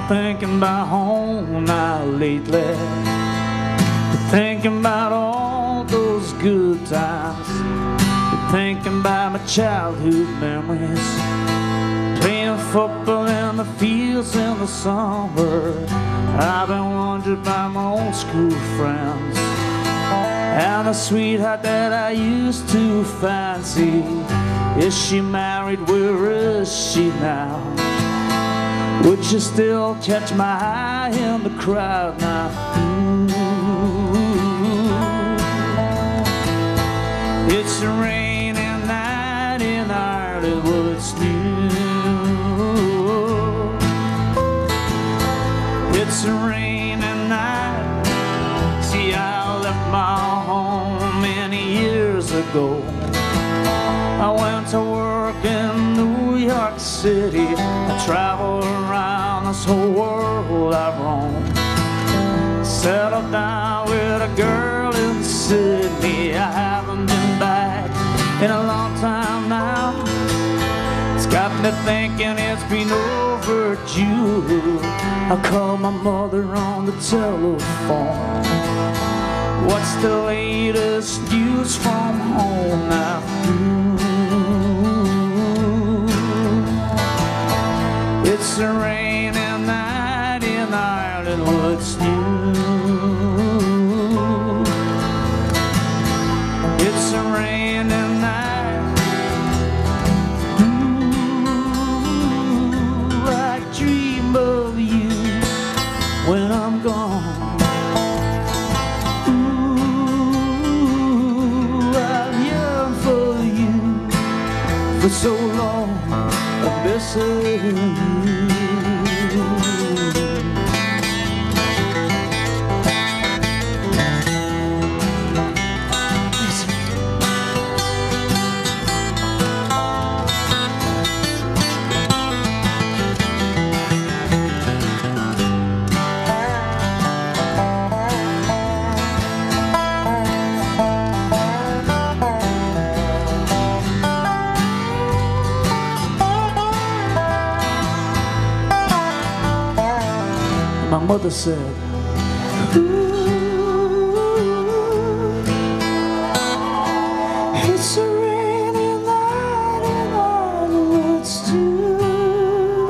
thinking about home now lately. Been thinking about all those good times. Been thinking about my childhood memories, playing football in the fields in the summer. I've been wondering about my old school friends and the sweetheart that I used to fancy. Is she married? Where is she now? Would you still catch my eye in the crowd now? It's a rainy night in Ireland, well it's new. It's a rainy night. See, I left my home many years ago. I went to work in New York City. I traveled around this whole world I've roamed. Settled down with a girl in Sydney. I haven't been back in a long time now. It's got me thinking it's been overdue. I called my mother on the telephone. What's the latest news from home now? It's a rainy night in Ireland, what's new? It's a rainy night. Ooh, I dream of you when I'm gone. Ooh, I've yearned for you for so long. I'm missing you. My mother said, ooh, it's a rainy night and all the world's true.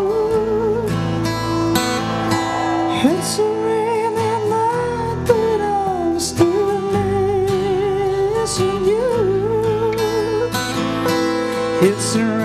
It's a rainy night, but I'm still missing you. It's a